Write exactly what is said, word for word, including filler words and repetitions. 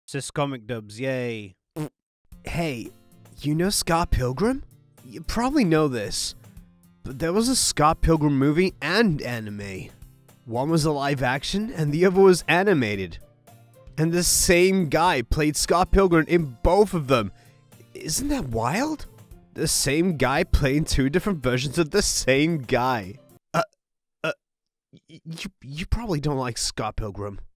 Cis comic dubs, yay. Hey, you know Scott Pilgrim? You probably know this, but there was a Scott Pilgrim movie and anime. One was a live action and the other was animated. And the same guy played Scott Pilgrim in both of them. Isn't that wild? The same guy playing two different versions of the same guy. Uh, uh, you, you probably don't like Scott Pilgrim.